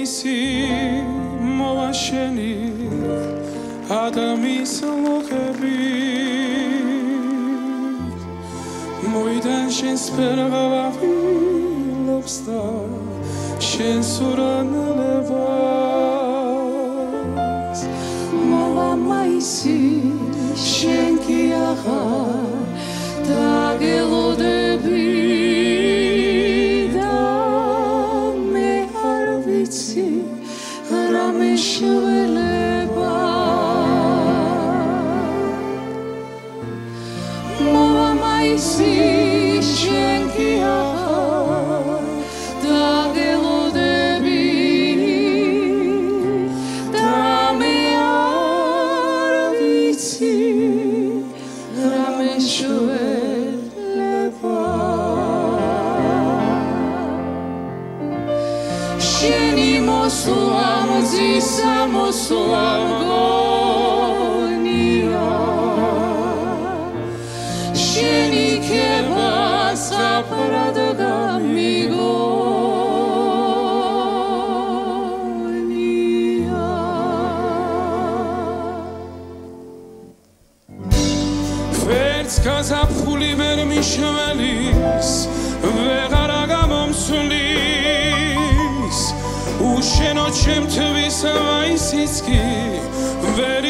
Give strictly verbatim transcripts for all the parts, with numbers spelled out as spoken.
მაისი მოვაშენი ადამიანის ლოხები მოიდან შენს ფერღავახილობს და შენს ურანელებას მოვა მაისი შენ კი აღარ დაგელოდები და მე არ ვიცი რა მეშველება მოვა მაისი შენ კი აღარ დაგელოდები და მე არ ვიცი რა მეშველება შენი მოსვლა მზისა მოსვლა მგონია შენი ქება საფრად გამიგონია ვერც გაზაფხული ვერ მიშველის ვეღარა გამომსulis უშენო ჩემთვის მაისიც კი ვერ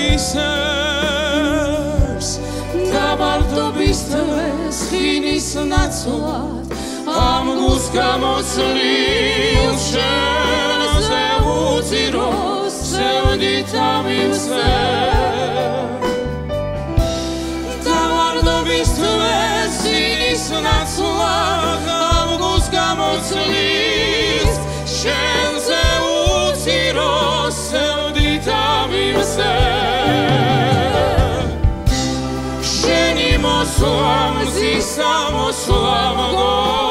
იმაისებს დაბალდობის დღეს ხინის ნაცვლად ამ გულს გამოცლილ შენზე უძიროს სევდით ამივსე დაბალდობის დღეს ხინის ნაცვლად ამ გულს გამოცლილ შენზე უძიროს სევდით ამივსე შენი მოსვლა მზისა მოსვლა მგონია